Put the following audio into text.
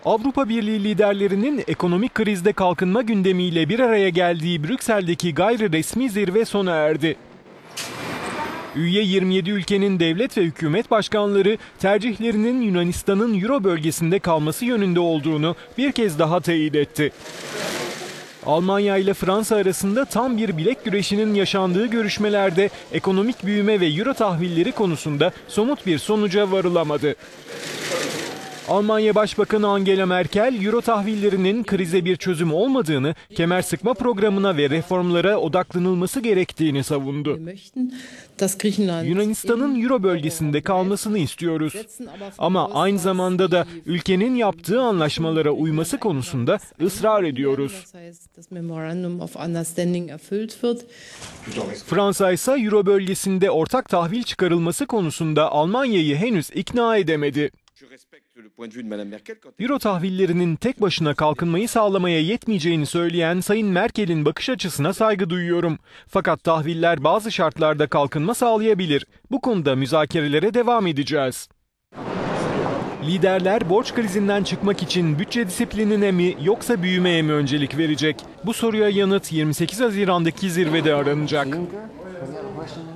Avrupa Birliği liderlerinin ekonomik krizde kalkınma gündemiyle bir araya geldiği Brüksel'deki gayri resmi zirve sona erdi. Üye 27 ülkenin devlet ve hükümet başkanları tercihlerinin Yunanistan'ın Euro bölgesinde kalması yönünde olduğunu bir kez daha teyit etti. Almanya ile Fransa arasında tam bir bilek güreşinin yaşandığı görüşmelerde ekonomik büyüme ve Euro tahvilleri konusunda somut bir sonuca varılamadı. Almanya Başbakanı Angela Merkel, Euro tahvillerinin krize bir çözüm olmadığını, kemer sıkma programına ve reformlara odaklanılması gerektiğini savundu. Yunanistan'ın Euro bölgesinde kalmasını istiyoruz. Ama aynı zamanda da ülkenin yaptığı anlaşmalara uyması konusunda ısrar ediyoruz. Fransa ise Euro bölgesinde ortak tahvil çıkarılması konusunda Almanya'yı henüz ikna edemedi. Euro tahvillerinin tek başına kalkınmayı sağlamaya yetmeyeceğini söyleyen Sayın Merkel'in bakış açısına saygı duyuyorum. Fakat tahviller bazı şartlarda kalkınma sağlayabilir. Bu konuda müzakerelere devam edeceğiz. Liderler borç krizinden çıkmak için bütçe disiplinine mi yoksa büyümeye mi öncelik verecek? Bu soruya yanıt 28 Haziran'daki zirvede aranacak.